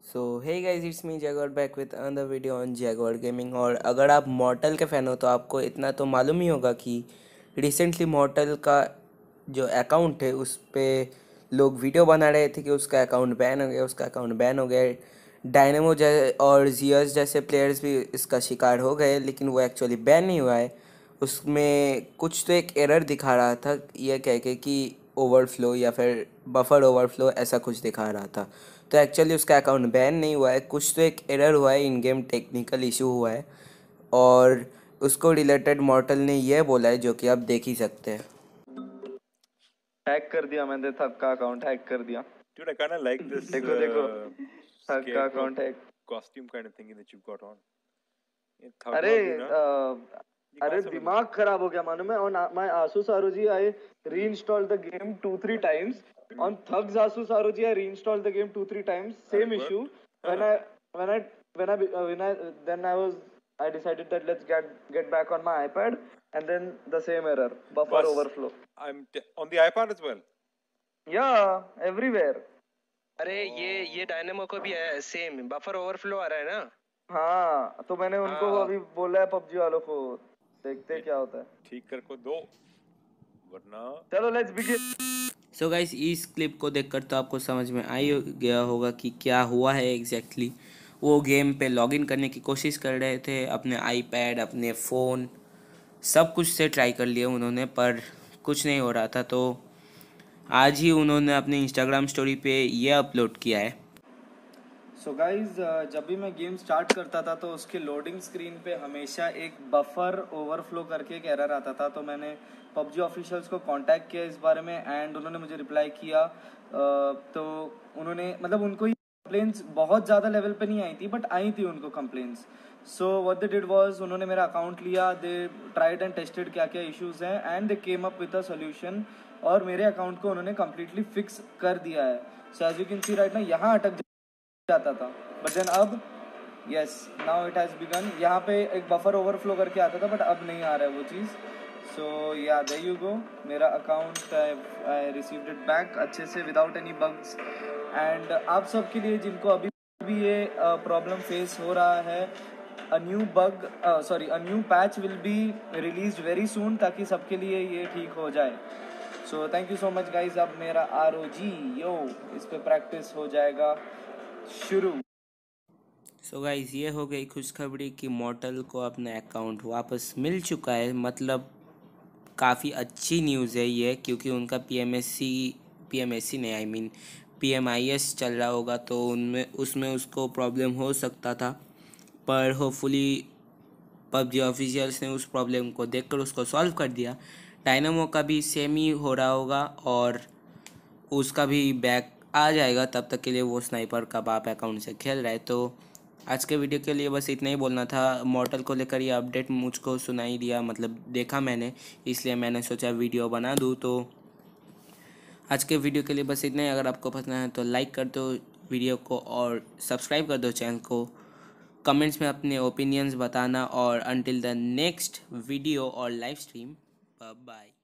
So hey guys, it's me Jaguar back with another video on Jaguar Gaming. और अगर आप मॉर्टल के fan हो तो आपको इतना तो मालूम ही होगा कि रिसेंटली मॉर्टल का जो अकाउंट है उस पे लोग वीडियो बना रहे थे कि उसका अकाउंट बैन हो गया, उसका अकाउंट बैन हो गया। डायनेमो और जियस जैसे प्लेयर्स भी इसका शिकार हो गए, लेकिन वो एक्चुअली बैन नहीं हुआ है। उसमें कुछ तो एक एरर दिखा रहा था, ये कह के कि ओवरफ्लो या फिर बफर ओवरफ्लो ऐसा कुछ दिखा रहा था। तो एक्चुअली उसका अकाउंट बैन नहीं हुआ है, कुछ तो एक एरर हुआ है, इन गेम टेक्निकल इशू हुआ है और उसको रिलेटेड मॉर्टल ने यह बोला है, जो कि आप देख ही सकते हैं। हैक कर दिया मैंने, थक का अकाउंट हैक कर दिया। Dude, I kind of like this देखो थक का account hack costume kind of thing that you've got on. अरे दिमाग खराब हो गया मालूम है। on my Asus ROG I reinstalled the game 2-3 times. On Thugs Asus ROG I reinstalled the game 2-3 times. Same issue. I decided that let's get back on my iPad, and then the same error, buffer overflow. On the iPad as well. Yeah, everywhere. अरे ये dynamo को भी है, same buffer overflow आ रहा है ना। हाँ, तो मैंने उनको अभी बोला है पबजी वालों को, देखते क्या होता है। ठीक कर को दो, वरना चलो लेट्स बिगिन। सो गाइस, इस क्लिप को देखकर तो आपको समझ में आ ही गया होगा कि क्या हुआ है एग्जैक्टली। वो गेम पे लॉगिन करने की कोशिश कर रहे थे, अपने आईपैड, अपने फ़ोन, सब कुछ से ट्राई कर लिया उन्होंने, पर कुछ नहीं हो रहा था। तो आज ही उन्होंने अपने इंस्टाग्राम स्टोरी पे ये अपलोड किया है। सो गाइज, जब भी मैं गेम स्टार्ट करता था तो उसके लोडिंग स्क्रीन पे हमेशा एक बफर ओवरफ्लो करके एक एरर आता था। तो मैंने पबजी ऑफिशियल्स को कांटेक्ट किया इस बारे में, एंड उन्होंने मुझे रिप्लाई किया। तो उन्होंने मतलब उनको ये कंप्लेंट्स बहुत ज़्यादा लेवल पे नहीं आई थी, बट आई थी उनको complaints. So what they did was, उन्होंने मेरा अकाउंट लिया, दे ट्राइड एंड टेस्टेड क्या क्या इश्यूज़ हैं, and they came up with a solution, और मेरे अकाउंट को उन्होंने कम्प्लीटली फिक्स कर दिया है। So as you can see right ना, यहाँ अटक जाता था, बट देन अब yes now it has begun. यहाँ पे एक बफर ओवरफ्लो करके आता था, बट अब नहीं आ रहा है वो चीज़। सो या देयर यू गो, मेरा account I received it back अच्छे से विदाउट एनी बग्स। एंड आप सब के लिए जिनको अभी भी ये प्रॉब्लम फेस हो रहा है, a new patch will be release very soon, ताकि सबके लिए ये ठीक हो जाए। So thank you so much guys. अब मेरा ROG इस पे प्रैक्टिस हो जाएगा शुरू। सो गाइस, ये हो गई खुशखबरी कि मॉर्टल को अपना अकाउंट वापस मिल चुका है। मतलब काफ़ी अच्छी न्यूज़ है ये, क्योंकि उनका PMSC नहीं, आई मीन PMIS चल रहा होगा, तो उसमें उसको प्रॉब्लम हो सकता था। पर होपफुली पबजी ऑफिशियल्स ने उस प्रॉब्लम को देखकर उसको सॉल्व कर दिया। डायनामो का भी सेम ही हो रहा होगा और उसका भी बैक आ जाएगा, तब तक के लिए वो स्नाइपर का बाप अकाउंट से खेल रहा है। तो आज के वीडियो के लिए बस इतना ही बोलना था। मॉर्टल को लेकर ये अपडेट मुझको सुनाई दिया, मतलब देखा मैंने, इसलिए मैंने सोचा वीडियो बना दूँ। तो आज के वीडियो के लिए बस इतना ही। अगर आपको पसंद है तो लाइक कर दो वीडियो को और सब्सक्राइब कर दो चैनल को। कमेंट्स में अपने ओपिनियंस बताना, और अंटिल द नेक्स्ट वीडियो और लाइव स्ट्रीम, बाय।